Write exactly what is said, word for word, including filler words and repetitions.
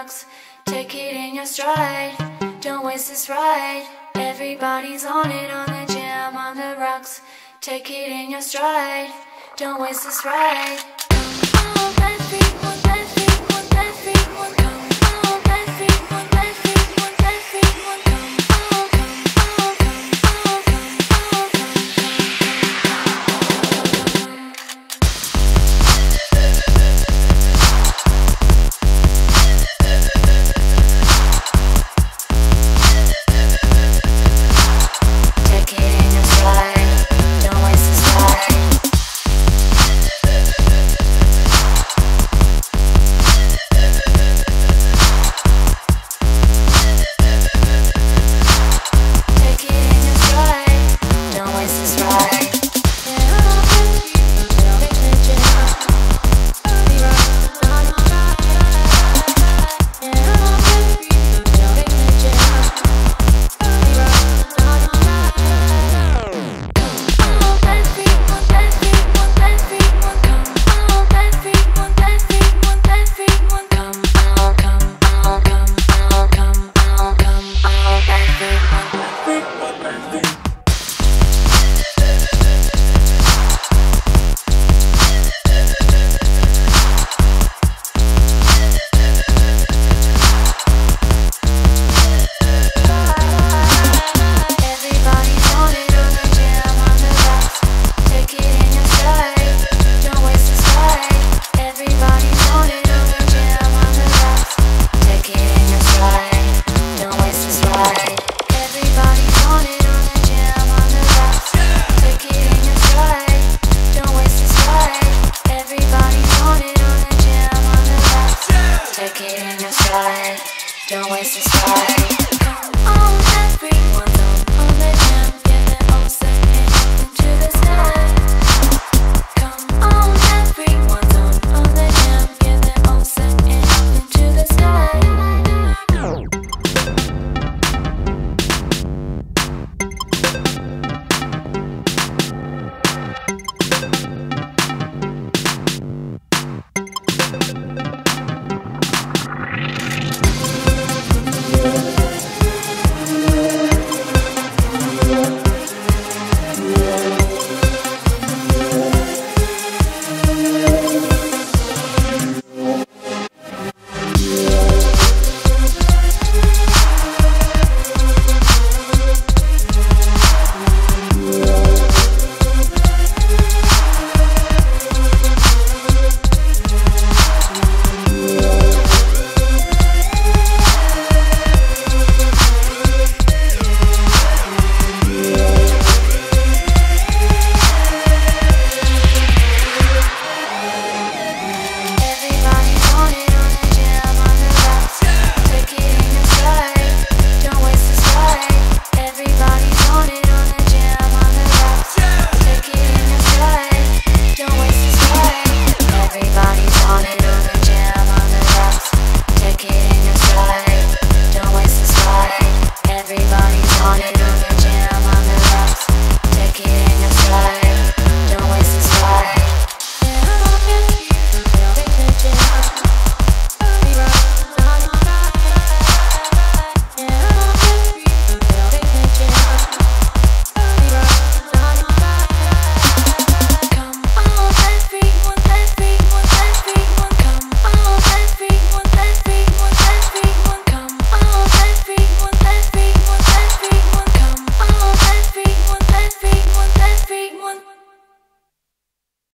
rocks. Take it in your stride, don't waste this ride. Everybody's on it, on the jam, on the rocks. Take it in your stride, don't waste this ride. Come on, everyone, everyone, everyone, come on, everyone, everyone, everyone, come on, come on, come on, come on, take it in your stride, don't waste this ride. Take it in your stride, don't waste this ride.